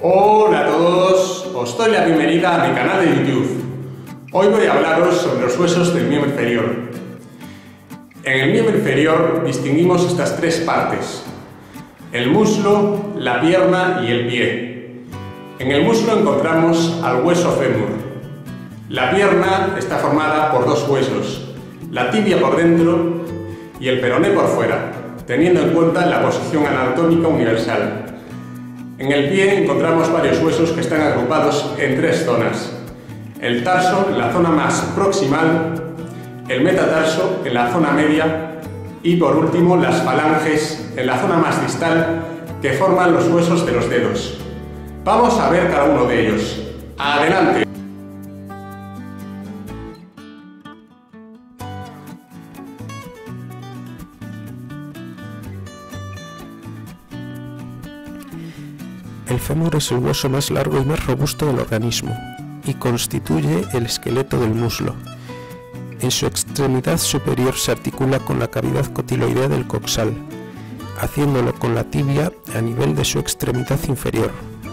Hola a todos, os doy la bienvenida a mi canal de YouTube. Hoy voy a hablaros sobre los huesos del miembro inferior. En el miembro inferior distinguimos estas tres partes: el muslo, la pierna y el pie. En el muslo encontramos al hueso fémur. La pierna está formada por dos huesos, la tibia por dentro y el peroné por fuera, teniendo en cuenta la posición anatómica universal. En el pie encontramos varios huesos que están agrupados en tres zonas: el tarso en la zona más proximal, el metatarso en la zona media y por último las falanges en la zona más distal, que forman los huesos de los dedos. Vamos a ver cada uno de ellos. ¡Adelante! El fémur es el hueso más largo y más robusto del organismo y constituye el esqueleto del muslo. En su extremidad superior se articula con la cavidad cotiloidea del coxal, haciéndolo con la tibia a nivel de su extremidad inferior.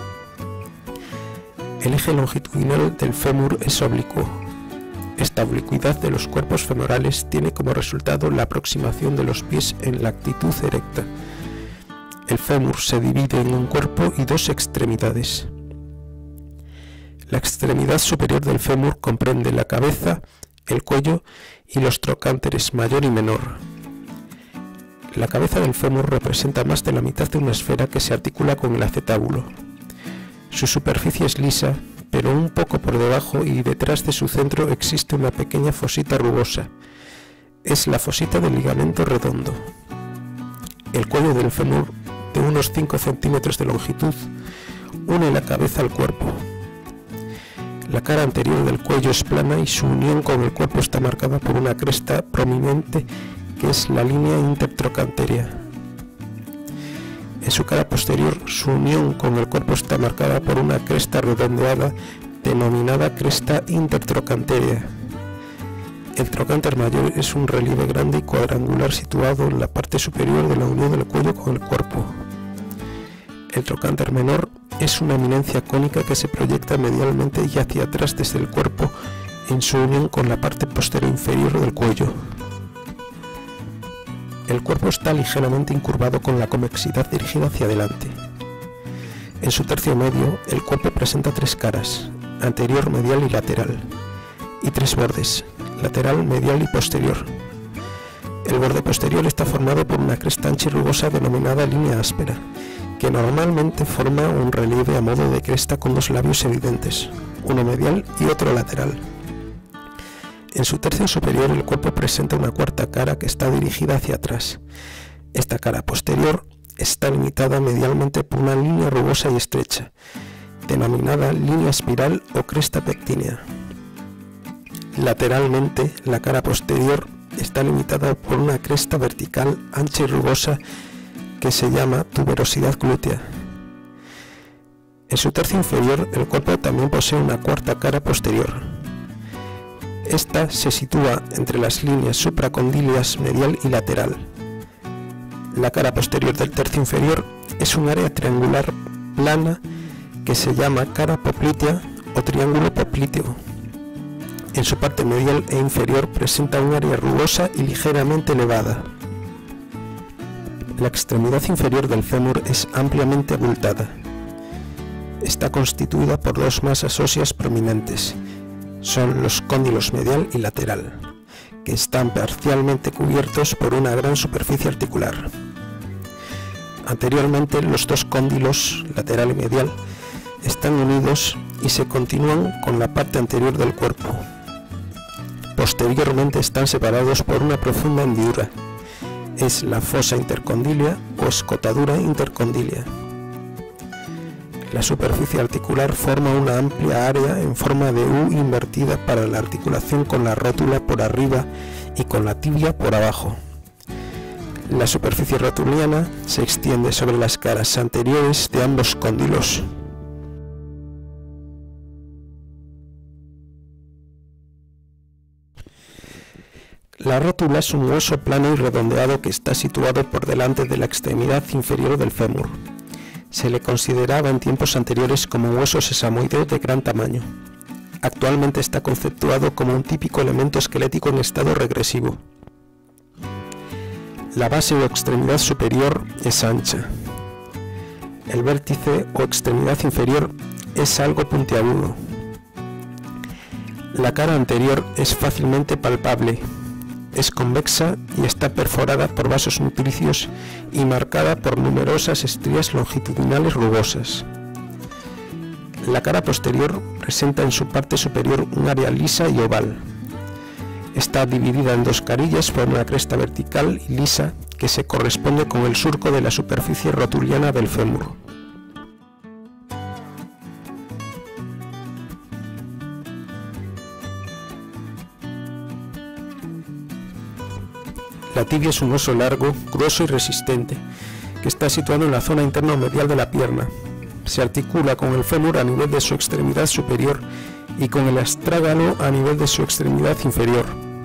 El eje longitudinal del fémur es oblicuo. Esta oblicuidad de los cuerpos femorales tiene como resultado la aproximación de los pies en la actitud erecta. El fémur se divide en un cuerpo y dos extremidades. La extremidad superior del fémur comprende la cabeza, el cuello y los trocánteres mayor y menor. La cabeza del fémur representa más de la mitad de una esfera que se articula con el acetábulo. Su superficie es lisa, pero un poco por debajo y detrás de su centro existe una pequeña fosita rugosa. Es la fosita del ligamento redondo. El cuello del fémur, de unos 5 centímetros de longitud, une la cabeza al cuerpo. La cara anterior del cuello es plana y su unión con el cuerpo está marcada por una cresta prominente que es la línea intertrocántea. En su cara posterior, su unión con el cuerpo está marcada por una cresta redondeada denominada cresta intertrocántea. El trocánter mayor es un relieve grande y cuadrangular situado en la parte superior de la unión del cuello con el cuerpo. El trocánter menor es una eminencia cónica que se proyecta medialmente y hacia atrás desde el cuerpo en su unión con la parte posterior inferior del cuello. El cuerpo está ligeramente incurvado con la convexidad dirigida hacia adelante. En su tercio medio, el cuerpo presenta tres caras, anterior, medial y lateral, y tres bordes, lateral, medial y posterior. El borde posterior está formado por una cresta ancha y rugosa denominada línea áspera, que normalmente forma un relieve a modo de cresta con dos labios evidentes, uno medial y otro lateral. En su tercio superior el cuerpo presenta una cuarta cara que está dirigida hacia atrás. Esta cara posterior está limitada medialmente por una línea rugosa y estrecha, denominada línea espiral o cresta pectínea. Lateralmente, la cara posterior está limitada por una cresta vertical ancha y rugosa que se llama tuberosidad glútea. En su tercio inferior, el cuerpo también posee una cuarta cara posterior. Esta se sitúa entre las líneas supracondíleas medial y lateral. La cara posterior del tercio inferior es un área triangular plana que se llama cara poplitea o triángulo popliteo. En su parte medial e inferior presenta un área rugosa y ligeramente elevada. La extremidad inferior del fémur es ampliamente abultada. Está constituida por dos masas óseas prominentes. Son los cóndilos medial y lateral, que están parcialmente cubiertos por una gran superficie articular. Anteriormente, los dos cóndilos, lateral y medial, están unidos y se continúan con la parte anterior del cuerpo. Posteriormente están separados por una profunda hendidura. Es la fosa intercondílea o escotadura intercondílea. La superficie articular forma una amplia área en forma de U invertida para la articulación con la rótula por arriba y con la tibia por abajo. La superficie rotuliana se extiende sobre las caras anteriores de ambos cóndilos. La rótula es un hueso plano y redondeado que está situado por delante de la extremidad inferior del fémur. Se le consideraba en tiempos anteriores como un hueso sesamoideo de gran tamaño. Actualmente está conceptuado como un típico elemento esquelético en estado regresivo. La base o extremidad superior es ancha. El vértice o extremidad inferior es algo puntiagudo. La cara anterior es fácilmente palpable, es convexa y está perforada por vasos nutricios y marcada por numerosas estrías longitudinales rugosas. La cara posterior presenta en su parte superior un área lisa y oval. Está dividida en dos carillas por una cresta vertical y lisa que se corresponde con el surco de la superficie rotuliana del fémur. La tibia es un hueso largo, grueso y resistente, que está situado en la zona interno-medial de la pierna. Se articula con el fémur a nivel de su extremidad superior y con el astrágalo a nivel de su extremidad inferior.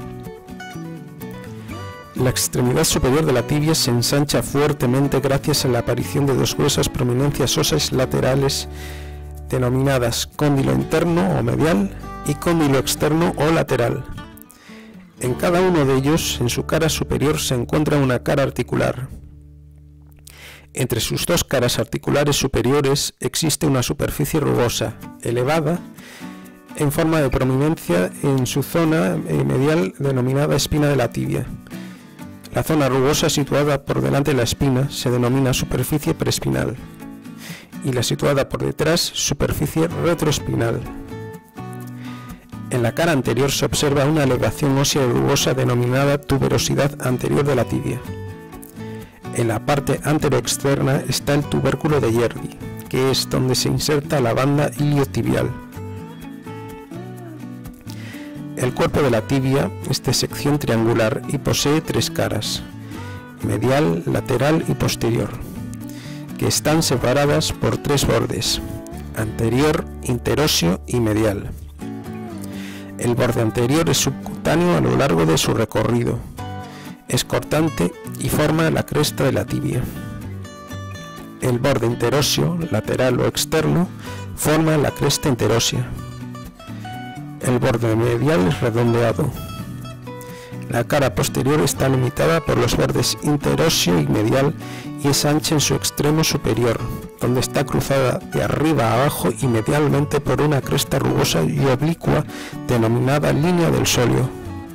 La extremidad superior de la tibia se ensancha fuertemente gracias a la aparición de dos gruesas prominencias óseas laterales denominadas cóndilo interno o medial y cóndilo externo o lateral. En cada uno de ellos, en su cara superior, se encuentra una cara articular. Entre sus dos caras articulares superiores existe una superficie rugosa, elevada, en forma de prominencia en su zona medial denominada espina de la tibia. La zona rugosa situada por delante de la espina se denomina superficie preespinal y la situada por detrás superficie retroespinal. En la cara anterior se observa una elevación ósea rugosa denominada tuberosidad anterior de la tibia. En la parte anteroexterna está el tubérculo de Yerdi, que es donde se inserta la banda iliotibial. El cuerpo de la tibia es de sección triangular y posee tres caras, medial, lateral y posterior, que están separadas por tres bordes, anterior, interóseo y medial. El borde anterior es subcutáneo a lo largo de su recorrido, es cortante y forma la cresta de la tibia. El borde interóseo, lateral o externo, forma la cresta interósea. El borde medial es redondeado. La cara posterior está limitada por los bordes interóseo y medial y es ancha en su extremo superior, donde está cruzada de arriba a abajo y medialmente por una cresta rugosa y oblicua denominada línea del sóleo.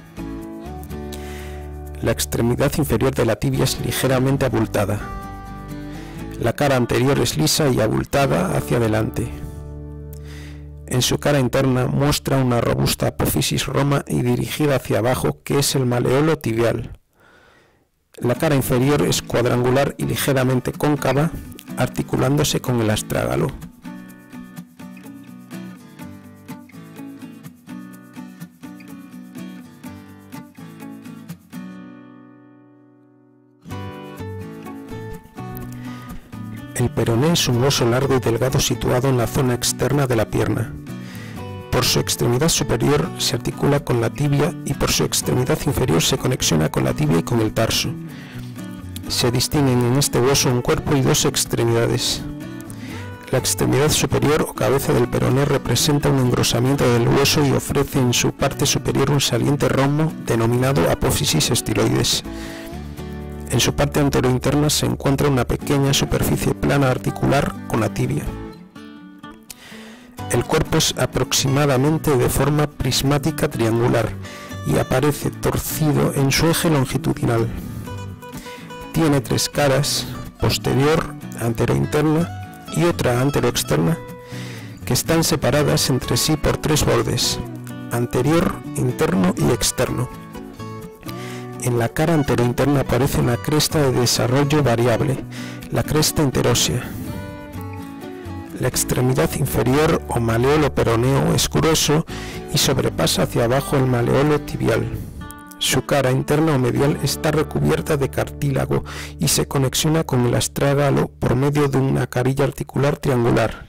La extremidad inferior de la tibia es ligeramente abultada. La cara anterior es lisa y abultada hacia adelante. En su cara interna muestra una robusta apófisis roma y dirigida hacia abajo, que es el maleolo tibial. La cara inferior es cuadrangular y ligeramente cóncava, articulándose con el astrágalo. El peroné es un hueso largo y delgado situado en la zona externa de la pierna. Por su extremidad superior se articula con la tibia y por su extremidad inferior se conexiona con la tibia y con el tarso. Se distinguen en este hueso un cuerpo y dos extremidades. La extremidad superior o cabeza del peroné representa un engrosamiento del hueso y ofrece en su parte superior un saliente romo denominado apófisis estiloides. En su parte anterointerna se encuentra una pequeña superficie plana articular con la tibia. El cuerpo es aproximadamente de forma prismática triangular y aparece torcido en su eje longitudinal. Tiene tres caras, posterior, anterointerna y otra anteroexterna, que están separadas entre sí por tres bordes, anterior, interno y externo. En la cara anterointerna aparece una cresta de desarrollo variable, la cresta interósea. La extremidad inferior o maleolo peroneo es grueso y sobrepasa hacia abajo el maleolo tibial. Su cara interna o medial está recubierta de cartílago y se conexiona con el astrágalo por medio de una carilla articular triangular.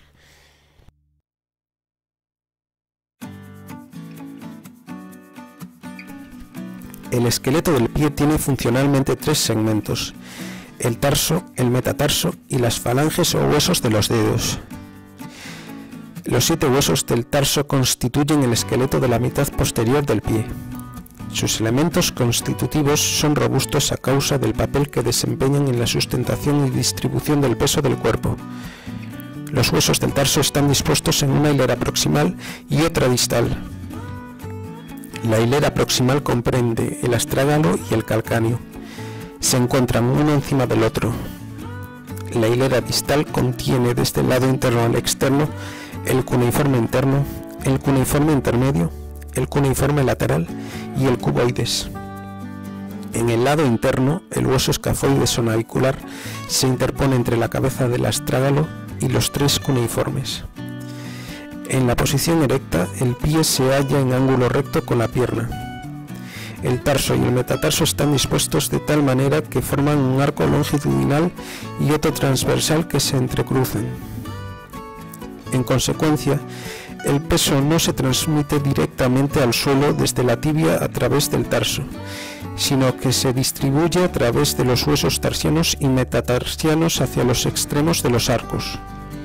El esqueleto del pie tiene funcionalmente tres segmentos. el tarso, el metatarso y las falanges o huesos de los dedos. Los 7 huesos del tarso constituyen el esqueleto de la mitad posterior del pie. Sus elementos constitutivos son robustos a causa del papel que desempeñan en la sustentación y distribución del peso del cuerpo. Los huesos del tarso están dispuestos en una hilera proximal y otra distal. La hilera proximal comprende el astrágalo y el calcáneo. Se encuentran uno encima del otro. La hilera distal contiene desde el lado interno al externo el cuneiforme interno, el cuneiforme intermedio, el cuneiforme lateral y el cuboides. En el lado interno, el hueso escafoide sonavicular se interpone entre la cabeza del astrágalo y los 3 cuneiformes. En la posición erecta, el pie se halla en ángulo recto con la pierna. El tarso y el metatarso están dispuestos de tal manera que forman un arco longitudinal y otro transversal que se entrecruzan. En consecuencia, el peso no se transmite directamente al suelo desde la tibia a través del tarso, sino que se distribuye a través de los huesos tarsianos y metatarsianos hacia los extremos de los arcos.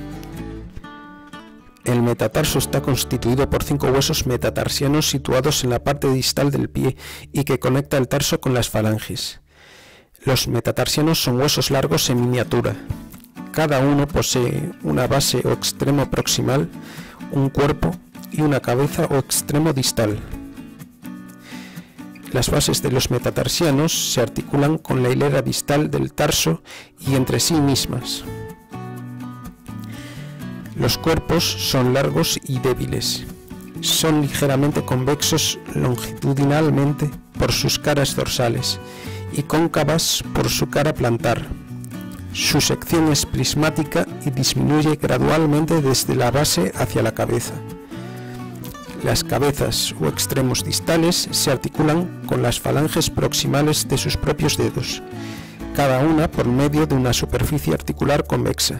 El metatarso está constituido por 5 huesos metatarsianos situados en la parte distal del pie y que conecta el tarso con las falanges. Los metatarsianos son huesos largos en miniatura. Cada uno posee una base o extremo proximal, un cuerpo y una cabeza o extremo distal. Las bases de los metatarsianos se articulan con la hilera distal del tarso y entre sí mismas. Los cuerpos son largos y débiles. Son ligeramente convexos longitudinalmente por sus caras dorsales y cóncavas por su cara plantar. Su sección es prismática y disminuye gradualmente desde la base hacia la cabeza. Las cabezas o extremos distales se articulan con las falanges proximales de sus propios dedos, cada una por medio de una superficie articular convexa.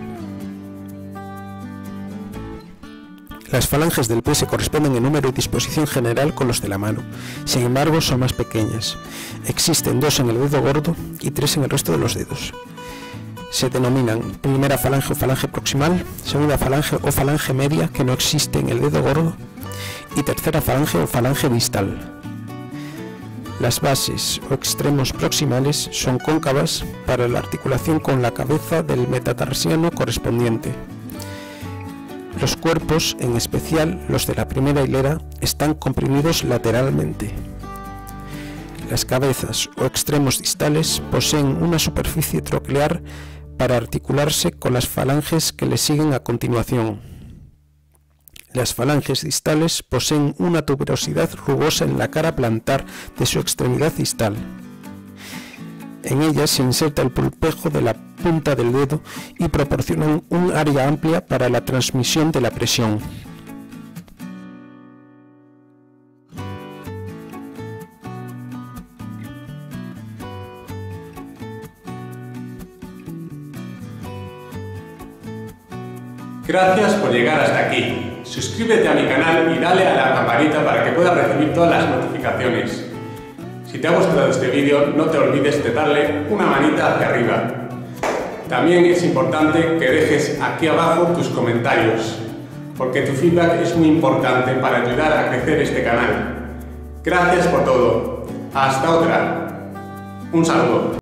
Las falanges del pie se corresponden en número y disposición general con los de la mano, sin embargo son más pequeñas. Existen 2 en el dedo gordo y 3 en el resto de los dedos. Se denominan primera falange o falange proximal, segunda falange o falange media, que no existe en el dedo gordo, y tercera falange o falange distal. Las bases o extremos proximales son cóncavas para la articulación con la cabeza del metatarsiano correspondiente. Los cuerpos, en especial los de la primera hilera, están comprimidos lateralmente. Las cabezas o extremos distales poseen una superficie troclear para articularse con las falanges que le siguen a continuación. Las falanges distales poseen una tuberosidad rugosa en la cara plantar de su extremidad distal. En ellas se inserta el pulpejo de la punta del dedo y proporcionan un área amplia para la transmisión de la presión. Gracias por llegar hasta aquí. Suscríbete a mi canal y dale a la campanita para que puedas recibir todas las notificaciones. Si te ha gustado este vídeo, no te olvides de darle una manita hacia arriba. También es importante que dejes aquí abajo tus comentarios, porque tu feedback es muy importante para ayudar a crecer este canal. Gracias por todo. Hasta otra. Un saludo.